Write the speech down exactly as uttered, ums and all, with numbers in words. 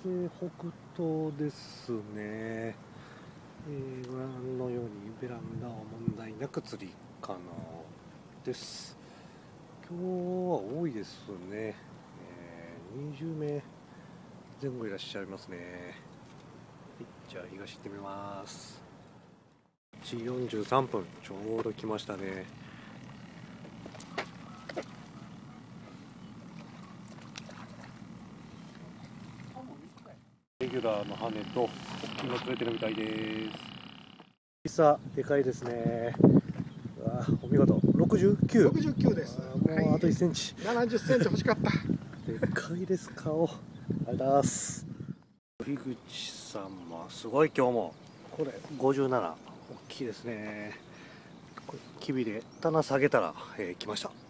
風北東ですね、えー、ご覧のようにベランダは問題なく釣り可能です。今日は多いですね、えー、にじゅうめいぜん後いらっしゃいますね。はい、じゃあ東行ってみます。いちじよんじゅうさんぷん、ちょうど来ましたね。レギュラーの羽と大きいの釣れてるみたいです。さあでかいですね。うわお見事。ろくじゅうきゅう。 ろくじゅうきゅうです。 もうあといっセンチ。 ななじゅっセンチ欲しかった。 でかいです顔。ありがとうございます。樋口さんもすごい今日もこれごじゅうなな、大きいですね。これキビで棚下げたら、えー、来ました。